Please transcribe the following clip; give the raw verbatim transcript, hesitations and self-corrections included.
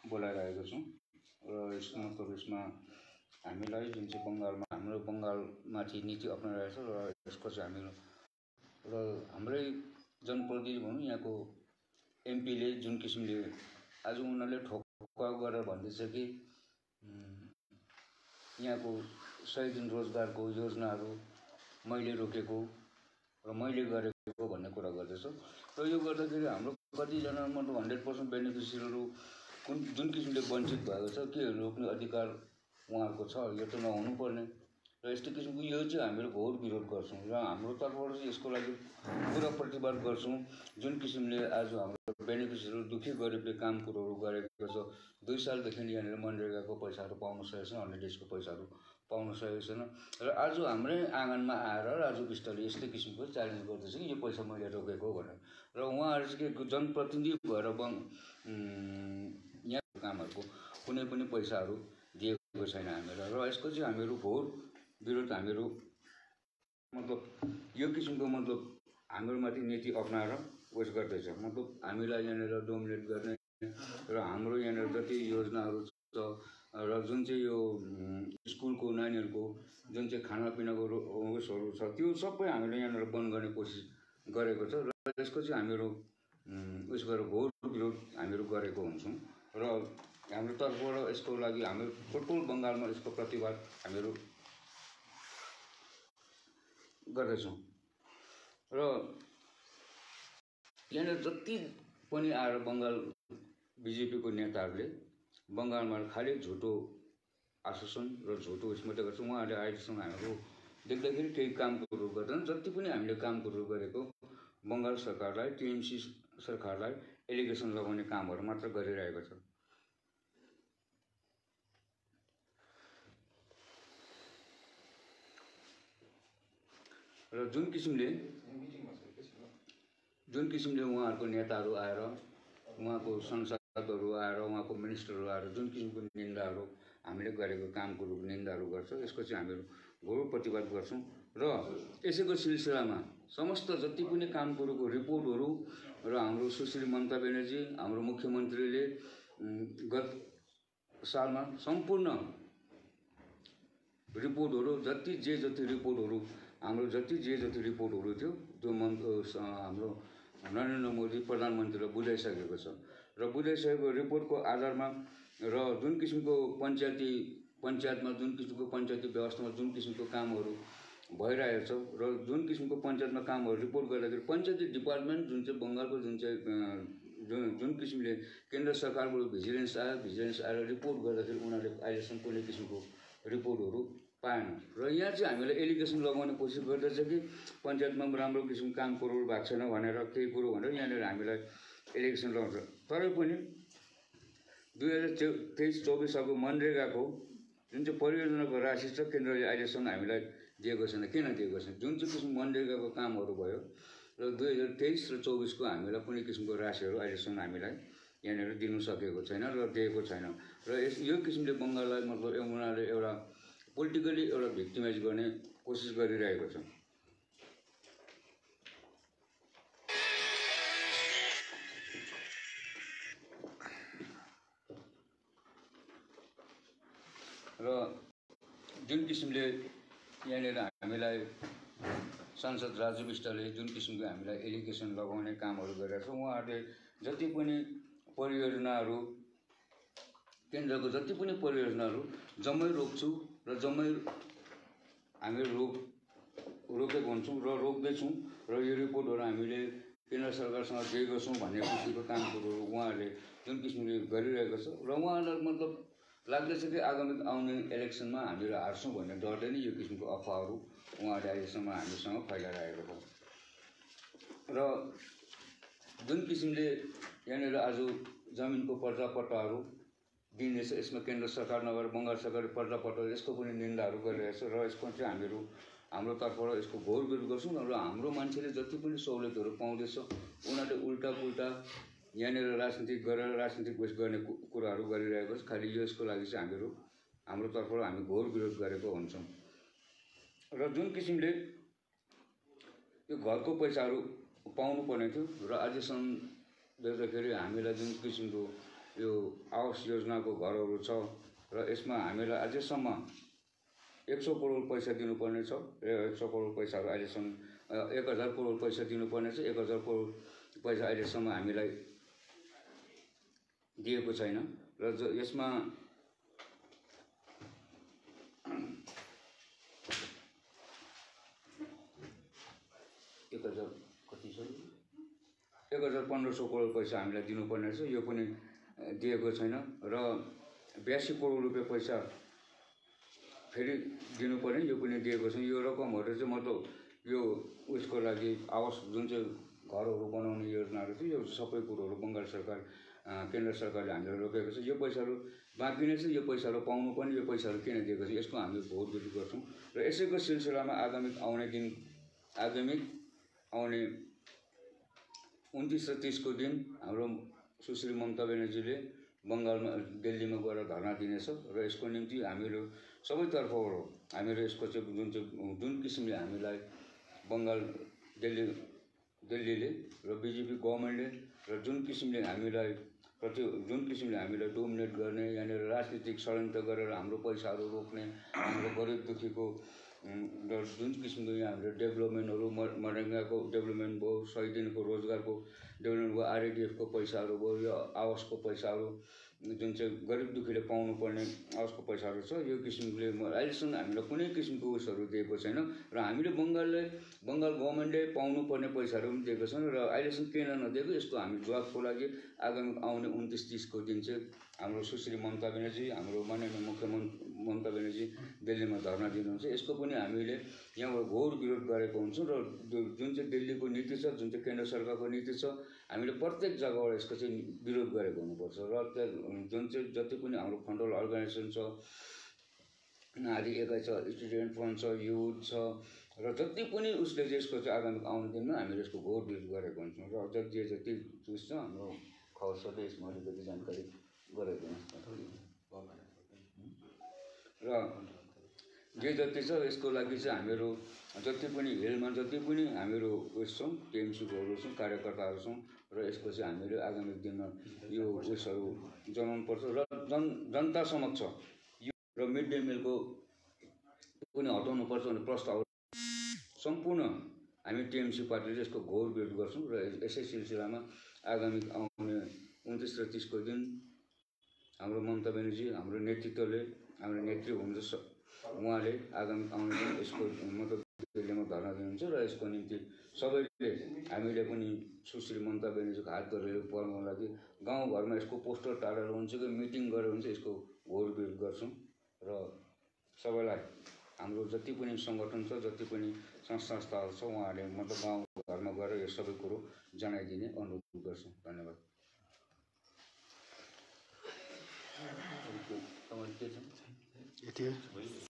बोलाइरहेको छौँ र यसको मतलब यसमा हामीलाई जुन चाहिँ बङ्गालमा हाम्रो बङ्गालमाथि नीति अप्नाइरहेको छ र यसको चाहिँ हामी र हाम्रै जनप्रतिनिधि भनौँ यहाँको एमपीले जुन किसिमले आज उनीहरूले ठोक्का गरेर भन्दैछ कि यहाँको सय दिन रोजगारको योजनाहरू मैले रोकेको र मैले गरेको भन्ने कुरा गर्दैछ र यो गर्दाखेरि हाम्रो कतिजना मतलब हन्ड्रेड पर्सेन्ट बेनिफिसियरीहरू कुन जुन किसिमले वञ्चित भएको छ के रोक्ने अधिकार उहाँहरूको छ यो त नहुनुपर्ने र यस्तो किसिमको यो चाहिँ हामीहरू घोर विरोध गर्छौँ र हाम्रो तर्फबाट चाहिँ यसको लागि पुरा प्रतिवाद गर्छौँ। जुन किसिमले आज हाम्रो बेनिफिसियरीहरू दुखी गरिबले काम कुरोहरू गरेको छ दुई सालदेखि यहाँनिर मनरेगाको पैसाहरू पाउन सकेको छैन, हन्ड्रेड डेजको पैसाहरू पाउन सकेको छैन र आज हाम्रै आँगनमा आएर राजु विष्टले यस्तै किसिमको च्यालेन्ज गर्दैछ कि यो पैसा मैले रोकेको भनेर र उहाँहरू चाहिँ के जनप्रतिनिधि भएर बङ यहाँ कामहरूको कुनै पनि पैसाहरू दिएको छैन हामीलाई र यसको चाहिँ हामीहरू घोर विरोध हामीहरू मतलब यो किसिमको मतलब हाम्रोमाथि नीति अप्नाएर उस गर्दैछ मतलब हामीलाई यहाँनिर डोमिनेट गर्ने र हाम्रो यहाँनिर जति योजनाहरू छ र जुन चाहिँ यो स्कुलको नानीहरूको जुन चाहिँ खानापिनाको उयसहरू छ त्यो सबै हामीले यहाँनिर बन्द गर्ने कोसिस गरेको छ र यसको चाहिँ हामीहरू उस गरेर घोर विरोध हामीहरू गरेको हुन्छौँ र हाम्रो तर्फबाट यसको लागि हाम्रो टोटल बङ्गालमा यसको प्रतिवाद हामीहरू गर्दैछौँ र यहाँनिर जति पनि आएर बङ्गाल बिजेपीको नेताहरूले बङ्गालमा खालि झुटो आश्वासन र झुटो उस मात्रै गर्छ। उहाँहरूले अहिलेसम्म हाम्रो देख्दाखेरि केही काम कुरोहरू गर्दैन। जति पनि हामीले काम कुरोहरू गरेको बङ्गाल सरकारलाई टिएमसी सरकारलाई एलिगेसन लगाउने कामहरू मात्र गरिरहेको छ र जुन किसिमले जुन किसिमले उहाँहरूको नेताहरू आएर उहाँको सांसदहरू आएर उहाँको मिनिस्टरहरू आएर जुन किसिमको निन्दाहरू हामीले गरेको काम कुरोको निन्दाहरू गर्छ यसको चाहिँ हामीहरू घोर प्रतिवाद गर्छौँ र यसैको सिलसिलामा समस्त जति पनि काम कुरोको रिपोर्टहरू र हाम्रो सुश्री ममता ब्यानर्जी हाम्रो मुख्यमन्त्रीले गत सालमा सम्पूर्ण रिपोर्टहरू जति जे जति रिपोर्टहरू हाम्रो जति जे जति रिपोर्टहरू थियो त्यो मन हाम्रो नरेन्द्र मोदी प्रधानमन्त्रीले बुझाइसकेको छ र बुझाइसकेको रिपोर्टको आधारमा र जुन किसिमको पञ्चायती पञ्चायतमा जुन किसिमको पञ्चायती व्यवस्थामा जुन किसिमको कामहरू भइरहेको छ र जुन किसिमको पञ्चायतमा कामहरू रिपोर्ट गर्दाखेरि पञ्चायती डिपार्टमेन्ट जुन चाहिँ बङ्गालको जुन चाहिँ जुन जुन किसिमले केन्द्र सरकारबाट भिजिलेन्स आयो भिजिलेन्स आएर रिपोर्ट गर्दाखेरि उनीहरूले अहिलेसम्म कुनै किसिमको रिपोर्टहरू पाएन र यहाँ चाहिँ हामीलाई एलिगेसन लगाउने कोसिस गर्दैछ कि पञ्चायतमा राम्रो किसिमको काम कुरोहरू भएको छैन भनेर केही कुरो भनेर यहाँनिर हामीलाई एलिगेसन लगाउँछ। तरै पनि दुई हजार चौ तेइस चौबिसको मनरेगाको जुन चाहिँ परियोजनाको राशि छ केन्द्रले अहिलेसम्म हामीलाई दिएको छैन। किन दिएको छैन? जुन चाहिँ किसिम मनरेगाको कामहरू भयो र दुई हजार तेइस र चौबिसको हामीलाई कुनै किसिमको राशिहरू अहिलेसम्म हामीलाई यहाँनिर दिनु सकेको छैन र दिएको छैन र यस यो किसिमले बङ्गाललाई मतलब उनीहरूले एउटा पोलिटिकली एउटा भिक्टिमाइज गर्ने कोसिस गरिरहेको छ र जुन किसिमले यहाँनिर हामीलाई सांसद राजु विष्टले जुन किसिमको हामीलाई एलिगेसन लगाउने कामहरू गरिरहेको छ उहाँहरूले जति पनि परियोजनाहरू केन्द्रको जति पनि परियोजनाहरू जम्मै रोक्छु र जम्मै हामी रोक रोकेको हुन्छौँ र रोक्दैछौँ र यो रिपोर्टहरू हामीले केन्द्र सरकारसँग दिएको छौँ भन्ने किसिमको काम कुरोहरू उहाँहरूले जुन किसिमले गरिरहेको छ र उहाँहरूलाई मतलब लाग्दैछ कि आगामी आउने इलेक्सनमा हामीहरू हार्छौँ भन्ने डरले नै यो किसिमको अफवाहहरू उहाँहरूले अहिलेसम्म हामीसँग फैलाइरहेको छ र जुन किसिमले यहाँनिर आज जमिनको पर्जापट्टाहरू दिनेछ यसमा केन्द्र सरकार नभएर बङ्गाल सरकारले पर्जापट्टा यसको पनि निन्दाहरू गरिरहेको छ र यसको चाहिँ हामीहरू हाम्रो तर्फबाट यसको घोर विरोध गर्छौँ र हाम्रो मान्छेले जति पनि सहुलियतहरू पाउँदैछ उनीहरूले उल्टा पुल्टा यहाँनिर राजनीतिक गरेर राजनीतिक उयस गर्ने कुराहरू गरिरहेको छ। खालि यसको लागि चाहिँ हामीहरू हाम्रो तर्फबाट हामी घोर विरोध गरेको हुन्छौँ र जुन किसिमले यो घरको पैसाहरू पाउनु पर्ने थियो र अझैसम्म देख्दाखेरि हामीलाई जुन किसिमको यो आवास योजनाको घरहरू छ र यसमा हामीलाई अझैसम्म एक सौ करोड पैसा दिनुपर्ने छ। एक सौ करोड पैसाहरू अहिलेसम्म एक हजार करोड पैसा दिनुपर्ने छ। एक हजार करोड पैसा अहिलेसम्म हामीलाई दिएको छैन र यसमा एक हजार कति छ एक हजार पन्ध्र सौ करोड पैसा हामीलाई दिनुपर्ने छ, यो पनि दिएको छैन र बयासी करोड रुपियाँ पैसा फेरि दिनुपर्ने, यो पनि दिएको छैन। यो रकमहरू चाहिँ मतलब यो उसको लागि आवास जुन चाहिँ घरहरू बनाउने योजनाहरू थियो, यो सबै कुरोहरू बङ्गाल सरकार केन्द्र सरकारले हामीलाई रोकेको छ। यो पैसाहरू बाँकी नै छ, यो पैसाहरू पाउनु पनि यो पैसाहरू किन दिएको छ, यसको हामी भोट विरोध गर्छौँ र यसैको सिलसिलामा आगामी आउने दिन आगामी आउने उन्तिस र तीसको दिन हाम्रो सुश्री ममता ब्यानर्जीले बङ्गालमा दिल्लीमा गएर धरना दिनेछ र यसको निम्ति हामीहरू सबैतर्फबाट हामीहरू यसको चाहिँ जुन चाहिँ जुन किसिमले हामीलाई बङ्गाल दिल्ली दिल्लीले र बिजेपी गभर्मेन्टले र जुन किसिमले हामीलाई प्रति जुन किसिमले हामीलाई डोमिनेट गर्ने, यहाँनिर राजनीतिक षड्यन्त्र गरेर हाम्रो पैसाहरू रोक्ने, हाम्रो गरिब दुखीको र जुन किसिमको यहाँ हाम्रो डेभलपमेन्टहरू मनरेगाको डेभलपमेन्ट भयो, सय दिनको रोजगारको डेभलपमेन्ट भयो, आरएडिएफको पैसाहरू भयो, यो आवासको पैसाहरू जुन चाहिँ गरिब दुखीले पाउनुपर्ने आवासको पैसाहरू छ, यो किसिमले अहिलेसम्म हामीलाई कुनै किसिमको उसहरू दिएको छैन र हामीले बङ्गालले बङ्गाल गभर्मेन्टले पाउनुपर्ने पैसाहरू पनि दिएको छैन र अहिलेसम्म किन नदिएको, यसको हामी जवाबको लागि आगामी आउने उन्तिस तीसको दिन चाहिँ हाम्रो सुश्री ममता ब्यानर्जी, हाम्रो माननीय मुख्यमन्त्री ममता ब्यानर्जी दिल्लीमा धरना दिनुहुन्छ। यसको पनि हामीले यहाँबाट घोर विरोध गरेको हुन्छौँ र जुन चाहिँ दिल्लीको नीति छ, जुन चाहिँ केन्द्र सरकारको नीति छ, हामीले प्रत्येक जग्गाबाट यसको चाहिँ विरोध गरेको हुनुपर्छ र जुन चाहिँ जति पनि हाम्रो फन्डल अर्गनाइजेसन छ, नारी एकाइ छ, स्टुडेन्ट फ्रन्ट छ, युथ छ र जति पनि उसले चाहिँ यसको चाहिँ आगामी आउने दिनमा हामीले यसको घोर विरोध गरेको हुन्छौँ र अझ जे जति उस छ हाम्रो खबर सबै यसमा अलिकति जानकारी गराइदिनु र जे जति छ यसको लागि चाहिँ हामीहरू जति पनि हिलमा जति पनि हामीहरू उस छौँ, टिएमसीकोहरू छौँ, कार्यकर्ताहरू छौँ र यसको चाहिँ हामीले आगामी दिनमा यो उयसहरू जनाउनु पर्छ र जन जनता समक्ष यो र मिड डे मिलको पनि हटाउनु पर्छ भन्ने प्रस्ताव सम्पूर्ण हामी टिएमसी पार्टीले यसको घोर विरोध गर्छौँ र यसै सिलसिलामा आगामी आउने उन्तिस र तीसको दिन हाम्रो ममता ब्यानर्जी हाम्रो नेतृत्वले हाम्रो नेत्री हुनुहुन्छ, उहाँले आगामी आउने दिन यसको मतलब दिल्लीमा धरना दिनुहुन्छ र यसको निम्ति सबैले हामीले पनि सुश्री ममता ब्यानर्जीको हात गरेर पढ्नको लागि गाउँघरमा यसको पोस्टर टालेर हुन्छ कि मिटिङ गरेर हुन्छ यसको घोर विरोध गर्छौँ र सबैलाई हाम्रो जति पनि सङ्गठन छ, जति पनि संस्थाहरू छ, उहाँहरूले मतलब गाउँघरमा गएर यो सबै कुरो जनाइदिने अनुरोध गर्छौँ। धन्यवाद। के छ?